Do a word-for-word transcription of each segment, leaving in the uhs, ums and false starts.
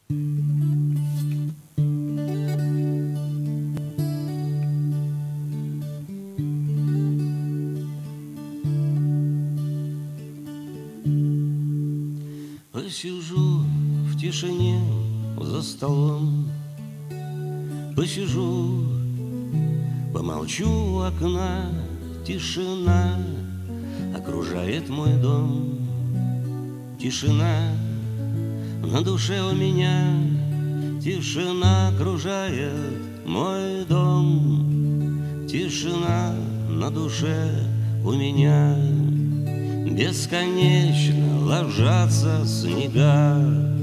Посижу в тишине за столом, посижу, помолчу у окна. Тишина окружает мой дом, тишина на душе у меня, тишина окружает мой дом, тишина на душе у меня. Бесконечно ложатся снега,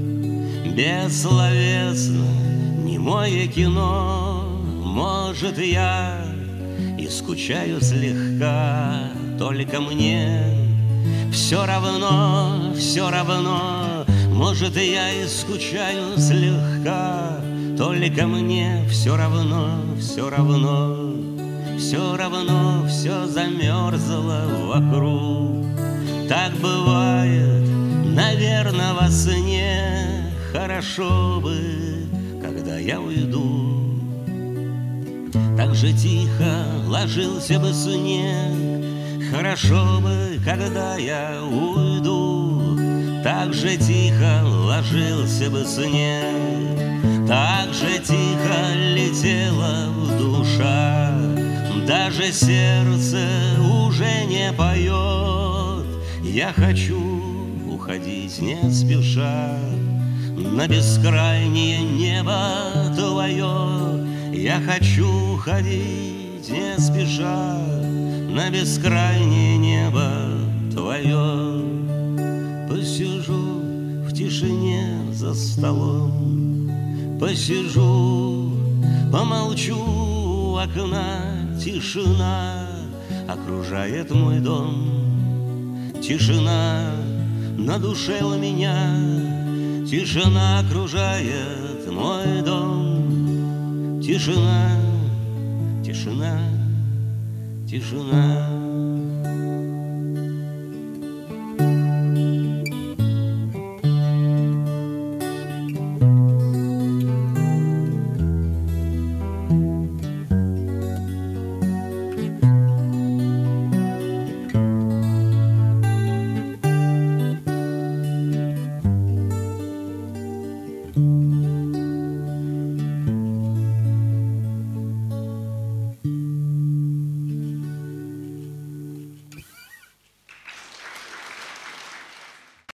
бессловесно немое кино. Может, я и скучаю слегка, только мне все равно, все равно. Может, я и скучаю слегка, только мне все равно, все равно. Все равно все замерзло вокруг. Так бывает, наверное, во сне. Хорошо бы, когда я уйду. Так же тихо ложился бы снег. Хорошо бы, когда я уйду. Так же тихо ложился бы снег. Так же тихо летела в душа. Даже сердце уже не поет. Я хочу уходить не спеша на бескрайнее небо твое. Я хочу ходить не спеша на бескрайнее небо твое. Посижу в тишине за столом, посижу, помолчу у окна. Тишина окружает мой дом, тишина на душе у меня, тишина окружает мой дом, тишина, тишина, тишина.